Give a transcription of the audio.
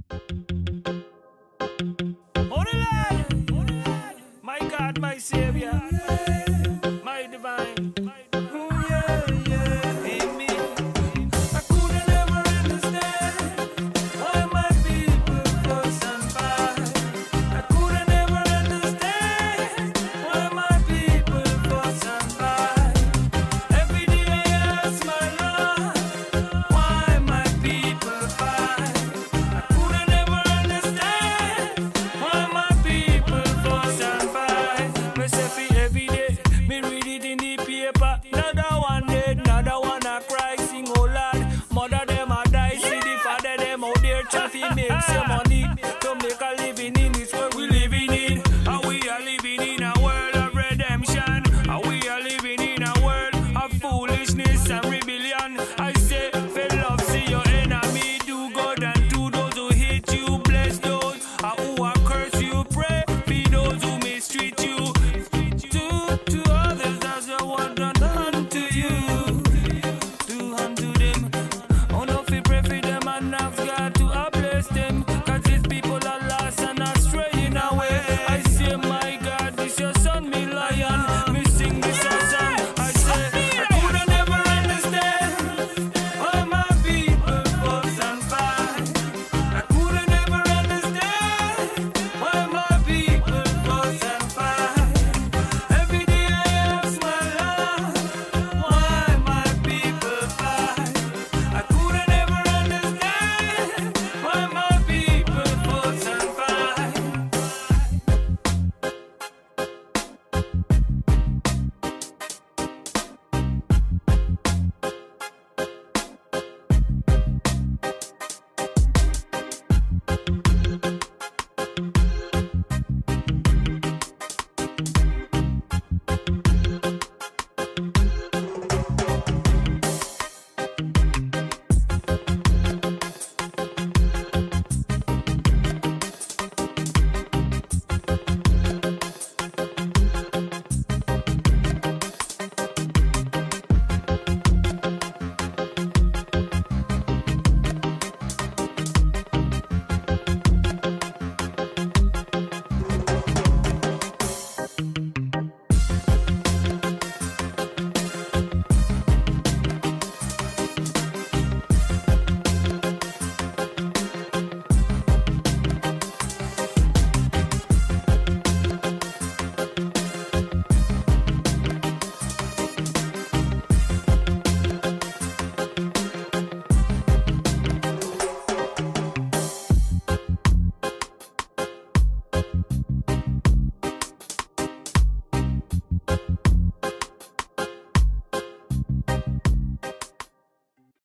Holy Lord, my God, my Savior, my divine. Ooh, yeah, yeah, in me. I couldn't ever understand why my people fuss and fight. I couldn't ever understand why my people fuss and fight. Every day I ask my Lord, why my people fight. I couldn't ever understand why my people fuss and fight. Me say fi every day, me read it in the paper. Another one dead, another one a cry, sing oh Lord. Mother them a die, see the father them out there trying to make some money to